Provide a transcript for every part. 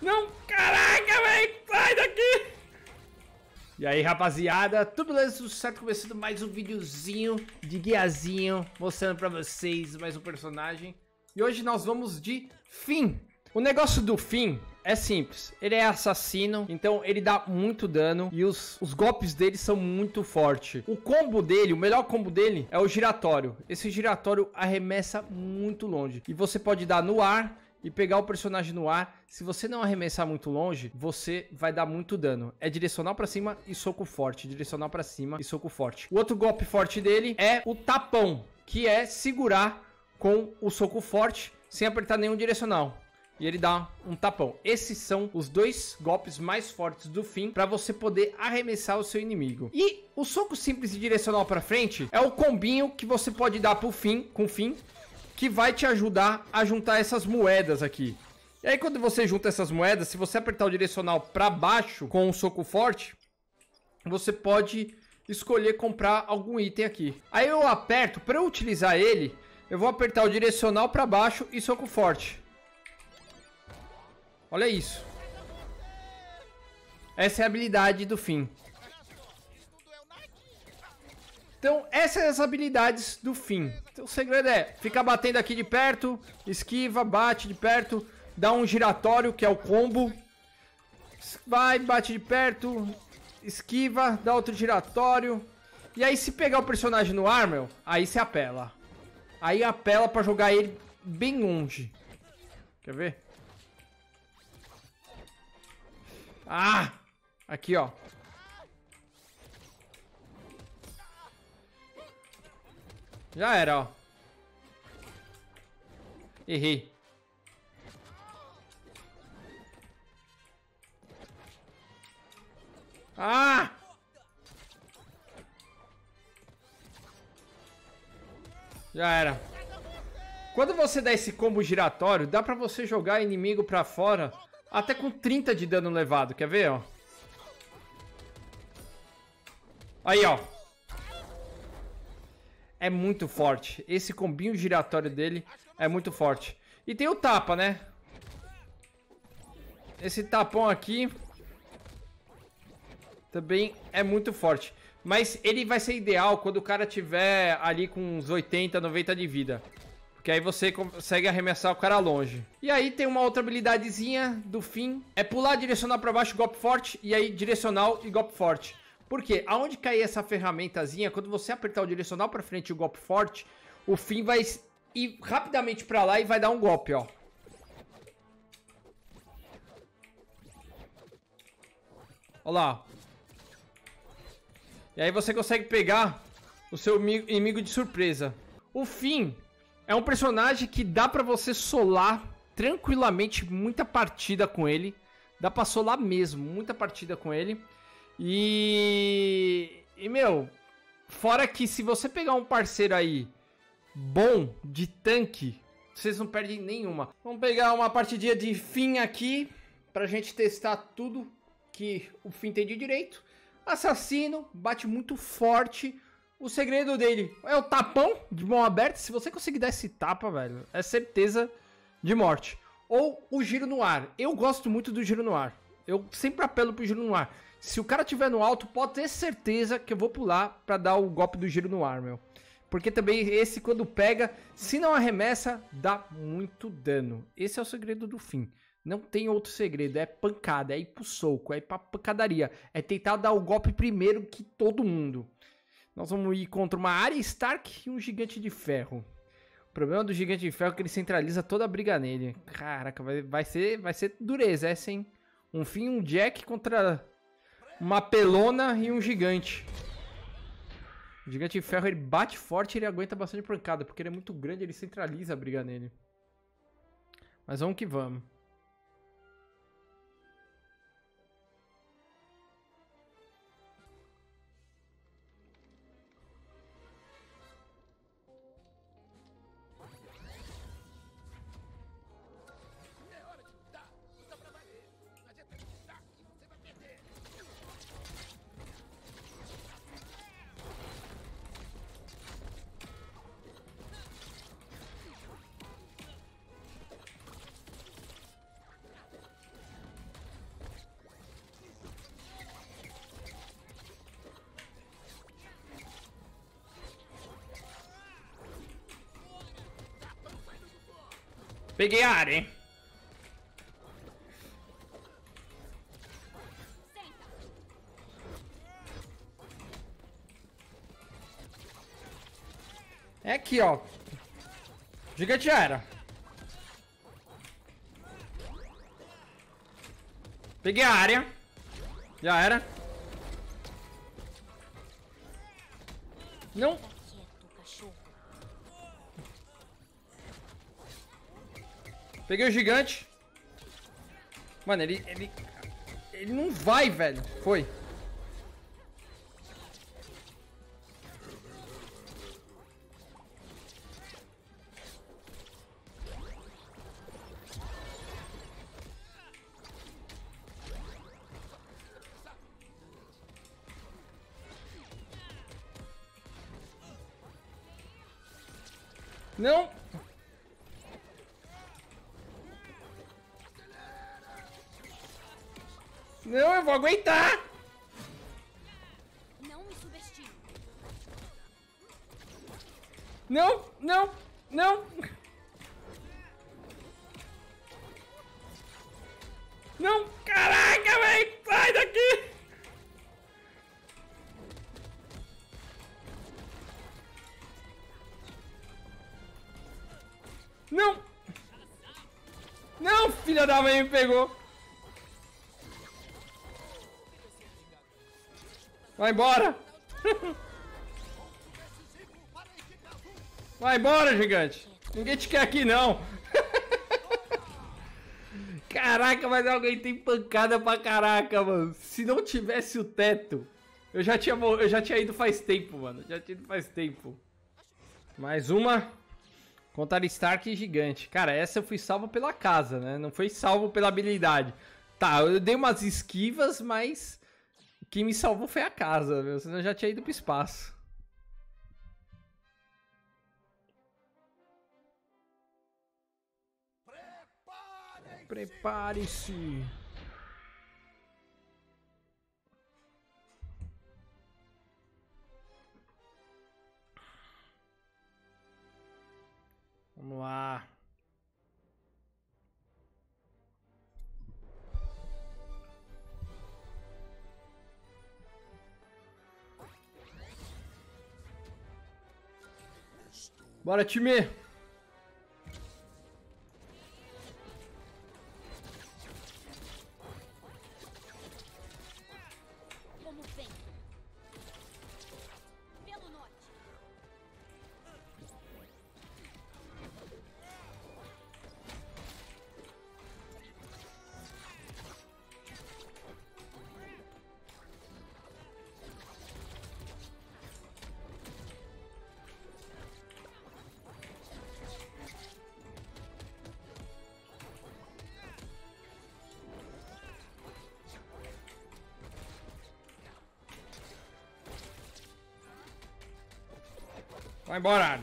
Não, caraca, velho. Sai daqui. E aí, rapaziada, tudo beleza? Tudo certo? Começando mais um videozinho de guiazinho, mostrando pra vocês mais um personagem. E hoje nós vamos de Finn. O negócio do Finn é simples, ele é assassino, então ele dá muito dano e os golpes dele são muito fortes. O combo dele, o melhor combo dele é o giratório. Esse giratório arremessa muito longe e você pode dar no ar e pegar o personagem no ar. Se você não arremessar muito longe, você vai dar muito dano. É direcional pra cima e soco forte, direcional pra cima e soco forte. O outro golpe forte dele é o tapão, que é segurar com o soco forte sem apertar nenhum direcional. E ele dá um tapão. Esses são os dois golpes mais fortes do Finn para você poder arremessar o seu inimigo. E o soco simples e direcional para frente é o combinho que você pode dar pro Finn, com o Finn, que vai te ajudar a juntar essas moedas aqui. E aí quando você junta essas moedas, se você apertar o direcional para baixo com um soco forte, você pode escolher comprar algum item aqui. Aí eu aperto, para eu utilizar ele, eu vou apertar o direcional para baixo e soco forte. Olha isso. Essa é a habilidade do Finn. Então, essas são as habilidades do Finn. Então, o segredo é ficar batendo aqui de perto, esquiva, bate de perto, dá um giratório, que é o combo. Vai, bate de perto, esquiva, dá outro giratório. E aí, se pegar o personagem no ar, meu, aí você apela. Aí apela pra jogar ele bem longe. Quer ver? Ah! Aqui, ó. Já era, ó. Errei. Ah! Já era. Quando você dá esse combo giratório, dá pra você jogar inimigo pra fora até com 30 de dano levado. Quer ver, ó? Aí, ó. É muito forte. Esse combinho giratório dele é muito forte. E tem o tapa, né? Esse tapão aqui também é muito forte. Mas ele vai ser ideal quando o cara tiver ali com uns 80, 90 de vida. Porque aí você consegue arremessar o cara longe. E aí tem uma outra habilidadezinha do Finn. É pular, direcional pra baixo, golpe forte. E aí direcional e golpe forte. Por quê? Aonde cair essa ferramentazinha, quando você apertar o direcional pra frente e o golpe forte, o Finn vai ir rapidamente pra lá e vai dar um golpe, ó. Olha lá. E aí você consegue pegar o seu inimigo de surpresa. O Finn é um personagem que dá pra você solar tranquilamente muita partida com ele. Dá pra solar mesmo, muita partida com ele. E meu, fora que se você pegar um parceiro aí bom de tanque, vocês não perdem nenhuma. Vamos pegar uma partidinha de Finn aqui pra gente testar tudo que o Finn tem de direito. Assassino, bate muito forte. O segredo dele é o tapão de mão aberta. Se você conseguir dar esse tapa, velho, é certeza de morte. Ou o giro no ar. Eu gosto muito do giro no ar. Eu sempre apelo pro giro no ar. Se o cara estiver no alto, pode ter certeza que eu vou pular pra dar o golpe do giro no ar, meu. Porque também esse, quando pega, se não arremessa, dá muito dano. Esse é o segredo do Finn. Não tem outro segredo. É pancada, é ir pro soco, é ir pra pancadaria. É tentar dar o golpe primeiro que todo mundo. Nós vamos ir contra uma Arya Stark e um Gigante de Ferro. O problema do Gigante de Ferro é que ele centraliza toda a briga nele. Caraca, vai ser dureza essa, hein? Um Finn e um Jack contra uma pelona e um gigante. O Gigante de Ferro, ele bate forte e ele aguenta bastante pancada. Porque ele é muito grande, ele centraliza a briga nele. Mas vamos que vamos. Peguei a área, hein? É aqui, ó. Gigante já era. Peguei a área. Já era. Não. Peguei o gigante. Mano, ele não vai, velho. Foi. Não. Não, eu vou aguentar. Não me subestime. Não, não, não. Não, caraca, velho. Sai daqui. Não. Não, filha da mãe me pegou. Vai embora. Vai embora, gigante. Ninguém te quer aqui, não. Caraca, mas alguém tem pancada pra caraca, mano. Se não tivesse o teto, eu já tinha ido faz tempo, mano. Já tinha ido faz tempo. Mais uma. Contra Stark e gigante. Cara, essa eu fui salvo pela casa, né? Não foi salvo pela habilidade. Tá, eu dei umas esquivas, mas quem me salvou foi a casa, meu. Senão eu já tinha ido pro espaço. Prepare-se. Vamos lá. Bora, time. Como vem? Pelo norte. Vai embora.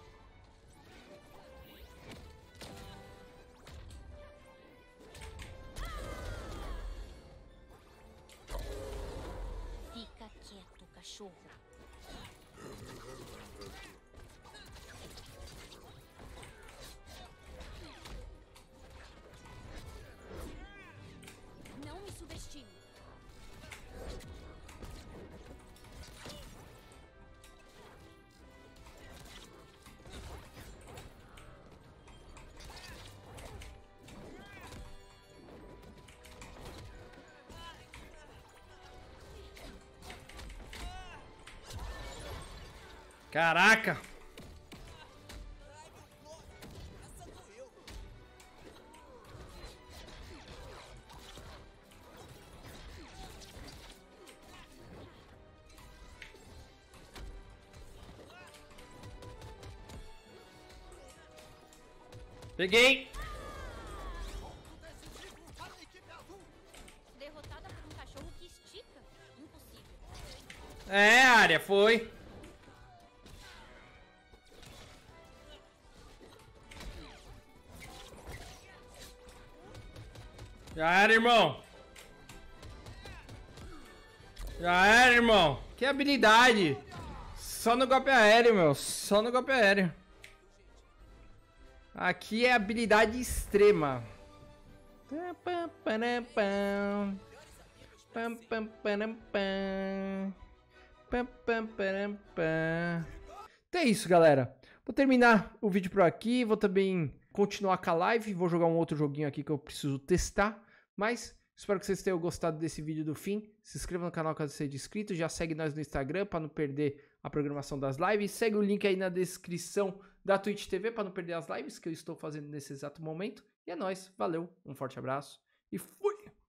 Fica quieto, cachorro. Não me subestime. Caraca. Peguei. Derrotada por um cachorro que estica? Impossível. É, área, foi. Já era, irmão. Já era, irmão. Que habilidade. Só no golpe aéreo, meu. Só no golpe aéreo. Aqui é habilidade extrema. Então é isso, galera. Vou terminar o vídeo por aqui. Vou também continuar com a live. Vou jogar um outro joguinho aqui que eu preciso testar. Mas espero que vocês tenham gostado desse vídeo do fim. Se inscreva no canal caso seja inscrito. Já segue nós no Instagram para não perder a programação das lives. Segue o link aí na descrição da Twitch TV para não perder as lives que eu estou fazendo nesse exato momento. E é nóis. Valeu. Um forte abraço. E fui!